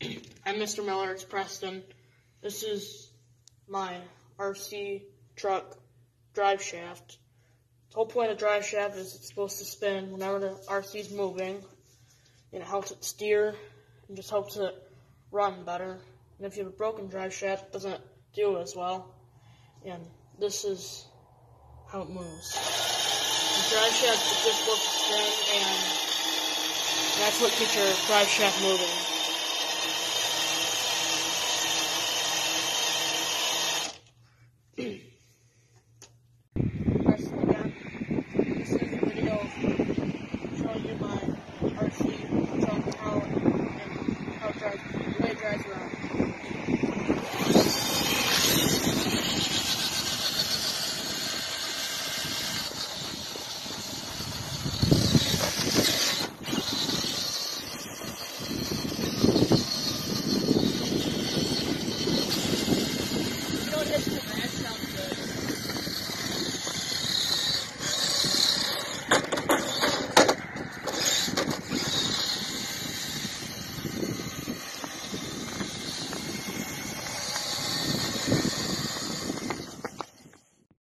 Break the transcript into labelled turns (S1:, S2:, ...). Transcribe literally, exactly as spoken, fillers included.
S1: I'm Mister Miller, it's Preston. This is my R C truck drive shaft. The whole point of drive shaft is it's supposed to spin whenever the R C is moving, and it helps it steer and just helps it run better. And if you have a broken drive shaft, it doesn't do as well. And this is how it moves. The drive shaft is just supposed to spin, and that's what keeps your drive shaft moving.